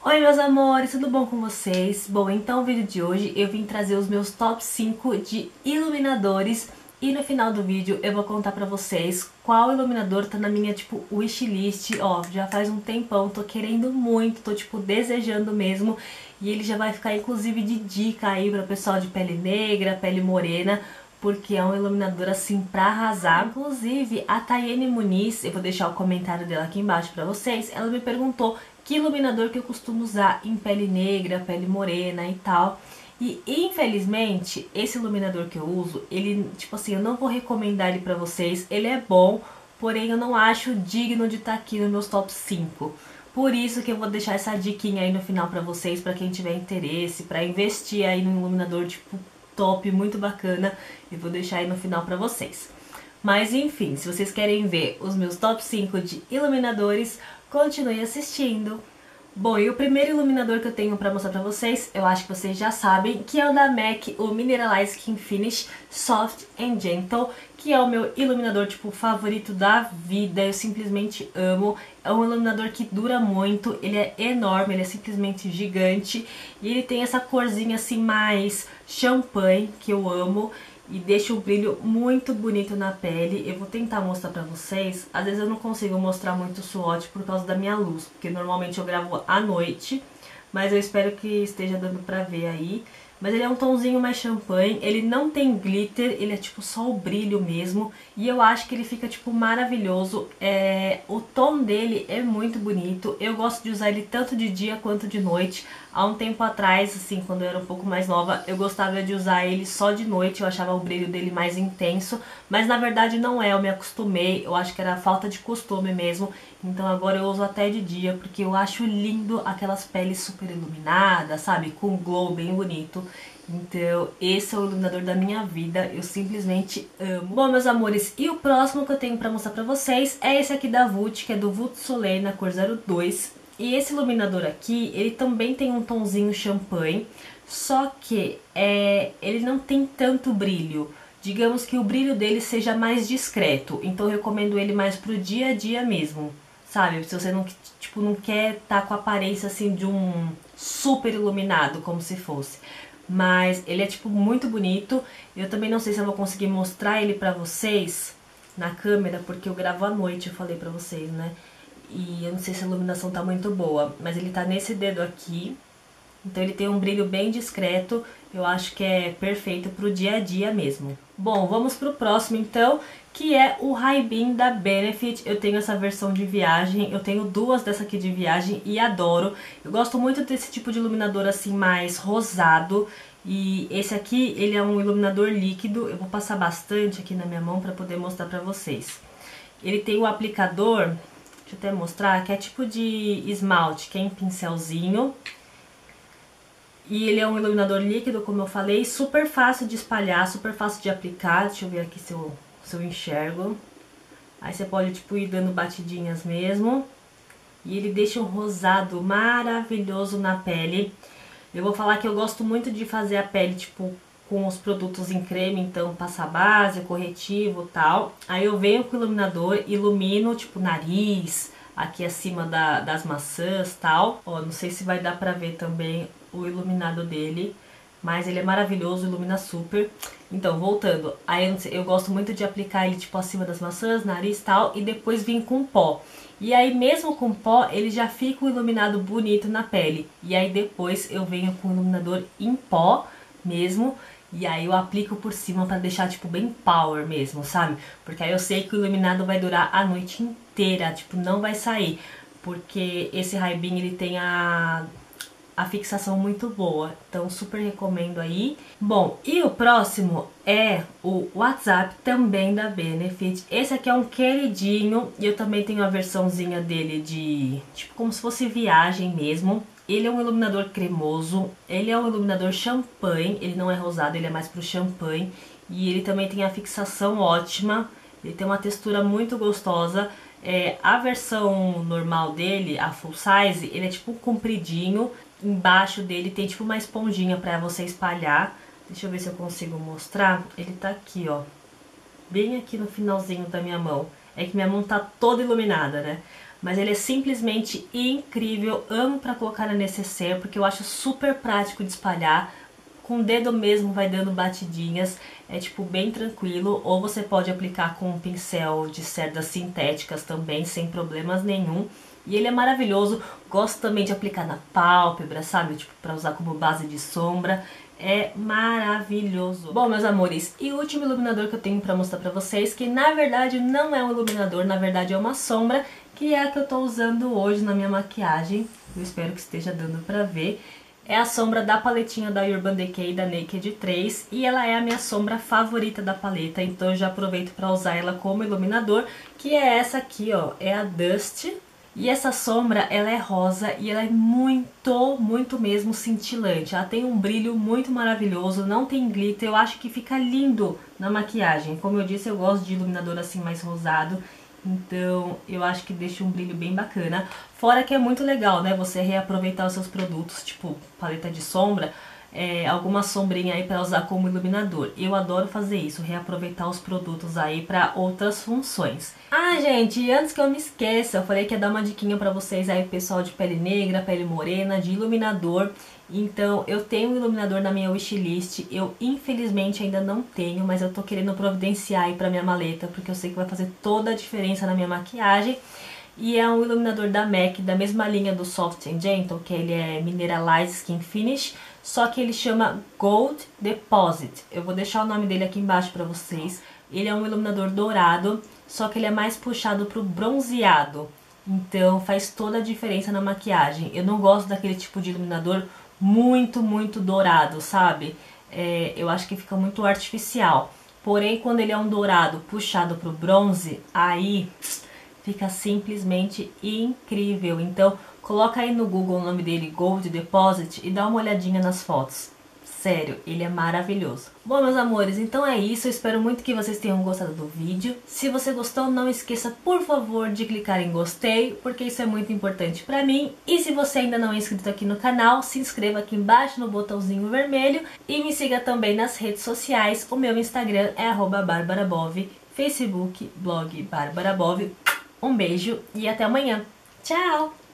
Oi meus amores, tudo bom com vocês? Bom, então no vídeo de hoje eu vim trazer os meus top 5 de iluminadores e no final do vídeo eu vou contar pra vocês qual iluminador tá na minha, wishlist. Ó, já faz um tempão, tô querendo muito, tô desejando mesmo, e ele já vai ficar inclusive de dica aí pra pessoal de pele negra, pele morena, porque é um iluminador assim pra arrasar. Inclusive a Tayene Muniz, eu vou deixar o comentário dela aqui embaixo pra vocês, ela me perguntou que iluminador que eu costumo usar em pele negra, pele morena e tal. E infelizmente, esse iluminador que eu uso, ele, eu não vou recomendar ele pra vocês. Ele é bom, porém eu não acho digno de estar aqui nos meus top 5. Por isso que eu vou deixar essa diquinha aí no final pra vocês, pra quem tiver interesse, pra investir aí num iluminador top, muito bacana. Eu vou deixar aí no final pra vocês. Mas enfim, se vocês querem ver os meus top 5 de iluminadores, continue assistindo. Bom, e o primeiro iluminador que eu tenho pra mostrar pra vocês, eu acho que vocês já sabem, que é o da MAC, o Mineralize Skin Finish Soft and Gentle, que é o meu iluminador, favorito da vida. Eu simplesmente amo. É um iluminador que dura muito, ele é enorme, ele é simplesmente gigante, e ele tem essa corzinha assim mais champanhe, que eu amo, e deixa um brilho muito bonito na pele. Eu vou tentar mostrar pra vocês. Às vezes eu não consigo mostrar muito o swatch por causa da minha luz, porque normalmente eu gravo à noite, mas eu espero que esteja dando pra ver aí. Mas ele é um tomzinho mais champanhe, ele não tem glitter, ele é só o brilho mesmo. E eu acho que ele fica maravilhoso, o tom dele é muito bonito. Eu gosto de usar ele tanto de dia quanto de noite. Há um tempo atrás, assim, quando eu era um pouco mais nova, eu gostava de usar ele só de noite, eu achava o brilho dele mais intenso. Mas na verdade não é, eu me acostumei, eu acho que era falta de costume mesmo. Então agora eu uso até de dia, porque eu acho lindo aquelas peles super iluminadas, sabe? Com glow bem bonito. Então esse é o iluminador da minha vida, eu simplesmente amo. Bom, meus amores, e o próximo que eu tenho pra mostrar pra vocês é esse aqui da Vult, que é do Vult Soleil na cor 02. E esse iluminador aqui, ele também tem um tomzinho champanhe, só que ele não tem tanto brilho. Digamos que o brilho dele seja mais discreto, então eu recomendo ele mais pro dia a dia mesmo, sabe? Se você não quer estar com a aparência assim de um super iluminado, como se fosse. Mas ele é muito bonito. Eu também não sei se eu vou conseguir mostrar ele pra vocês na câmera, porque eu gravo à noite, eu falei pra vocês, né? E eu não sei se a iluminação tá muito boa, mas ele tá nesse dedo aqui. Então ele tem um brilho bem discreto, eu acho que é perfeito pro dia a dia mesmo. Bom, vamos pro próximo então, que é o Ray-Ban da Benefit. Eu tenho essa versão de viagem, eu tenho duas dessa aqui de viagem e adoro. Eu gosto muito desse tipo de iluminador assim mais rosado. E esse aqui, ele é um iluminador líquido, eu vou passar bastante aqui na minha mão pra poder mostrar pra vocês. Ele tem o aplicador, deixa eu até mostrar, que é tipo de esmalte, que é em pincelzinho. E ele é um iluminador líquido, como eu falei, super fácil de espalhar, super fácil de aplicar. Deixa eu ver aqui se eu enxergo. Aí você pode, ir dando batidinhas mesmo. E ele deixa um rosado maravilhoso na pele. Eu vou falar que eu gosto muito de fazer a pele, com os produtos em creme, então passa base, corretivo e tal. Aí eu venho com o iluminador, ilumino, nariz, aqui acima das maçãs e tal. Ó, não sei se vai dar pra ver também o iluminado dele, mas ele é maravilhoso, ilumina super. Então, voltando, aí eu gosto muito de aplicar ele acima das maçãs, nariz e tal, e depois vim com pó. E aí mesmo com pó, ele já fica um iluminado bonito na pele. E aí depois eu venho com o iluminador em pó mesmo, e aí eu aplico por cima pra deixar, bem power mesmo, sabe? Porque aí eu sei que o iluminado vai durar a noite inteira, não vai sair. Porque esse Ray-Ban, ele tem a fixação muito boa, então super recomendo aí. Bom, e o próximo é o WhatsApp, também da Benefit. Esse aqui é um queridinho, e eu também tenho a versãozinha dele de, como se fosse viagem mesmo. Ele é um iluminador cremoso, ele é um iluminador champanhe, ele não é rosado, ele é mais pro champanhe. E ele também tem a fixação ótima, ele tem uma textura muito gostosa. A versão normal dele, a full size, ele é compridinho. Embaixo dele tem uma esponjinha pra você espalhar. Deixa eu ver se eu consigo mostrar. Ele tá aqui, ó, bem aqui no finalzinho da minha mão. É que minha mão tá toda iluminada, né? mas ele é simplesmente incrível. Amo pra colocar na necessaire, porque eu acho super prático de espalhar. Com o dedo mesmo vai dando batidinhas, é tipo bem tranquilo. Ou você pode aplicar com um pincel de cerdas sintéticas também, sem problemas nenhum. E ele é maravilhoso, gosto também de aplicar na pálpebra, sabe? Tipo, pra usar como base de sombra. É maravilhoso. Bom, meus amores, e o último iluminador que eu tenho pra mostrar pra vocês, que na verdade não é um iluminador, na verdade é uma sombra, que é a que eu tô usando hoje na minha maquiagem. Eu espero que esteja dando pra ver. É a sombra da paletinha da Urban Decay, da Naked 3, e ela é a minha sombra favorita da paleta, então eu já aproveito pra usar ela como iluminador, que é essa aqui, ó, é a Dust. E essa sombra, ela é rosa e ela é muito mesmo cintilante. Ela tem um brilho muito maravilhoso, não tem glitter, eu acho que fica lindo na maquiagem. Como eu disse, eu gosto de iluminador assim mais rosado, então eu acho que deixa um brilho bem bacana. Fora que é muito legal, né, você reaproveitar os seus produtos, tipo paleta de sombra, alguma sombrinha aí pra usar como iluminador. Eu adoro fazer isso, reaproveitar os produtos aí pra outras funções. Ah, gente, e antes que eu me esqueça, eu falei que ia dar uma diquinha pra vocês aí, pessoal de pele negra, pele morena, de iluminador. Então, eu tenho um iluminador na minha wishlist, eu infelizmente ainda não tenho, mas eu tô querendo providenciar aí pra minha maleta, porque eu sei que vai fazer toda a diferença na minha maquiagem. E é um iluminador da MAC, da mesma linha do Soft and Gentle, que ele é Mineralized Skin Finish, só que ele chama Gold Deposit. Eu vou deixar o nome dele aqui embaixo pra vocês. Ele é um iluminador dourado, só que ele é mais puxado pro bronzeado. Então faz toda a diferença na maquiagem. Eu não gosto daquele tipo de iluminador muito dourado, sabe? Eu acho que fica muito artificial. Porém, quando ele é um dourado puxado pro bronze, aí fica simplesmente incrível. Então, coloca aí no Google o nome dele, Gold Deposit, e dá uma olhadinha nas fotos. Sério, ele é maravilhoso. Bom, meus amores, então é isso. Eu espero muito que vocês tenham gostado do vídeo. Se você gostou, não esqueça, por favor, de clicar em gostei, porque isso é muito importante pra mim. E se você ainda não é inscrito aqui no canal, se inscreva aqui embaixo no botãozinho vermelho. E me siga também nas redes sociais. O meu Instagram é @barbarabov, Facebook, blog Barbara Bov. Um beijo e até amanhã. Tchau!